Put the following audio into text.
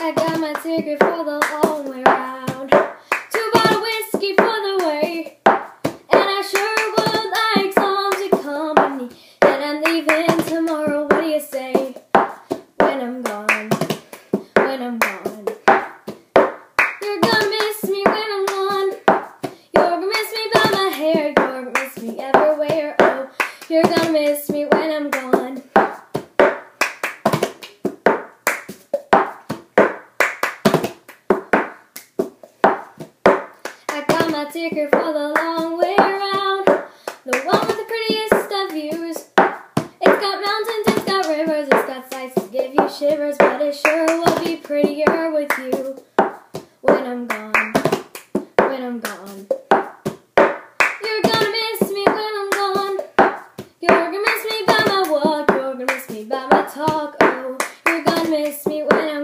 I got my ticket for the long way round. 2 bottles of whiskey for the way. And I sure would like some company. Then I'm leaving tomorrow, what do you say? When I'm gone, when I'm gone. You're gonna miss me when I'm gone. You're gonna miss me by my hair. You're gonna miss me everywhere. Oh, you're gonna miss me when I'm gone. I got my ticket for the long way around, the one with the prettiest of views. It's got mountains, it's got rivers, it's got sights to give you shivers, but it sure will be prettier with you when I'm gone, when I'm gone. You're gonna miss me when I'm gone. You're gonna miss me by my walk, you're gonna miss me by my talk. Oh, you're gonna miss me when I'm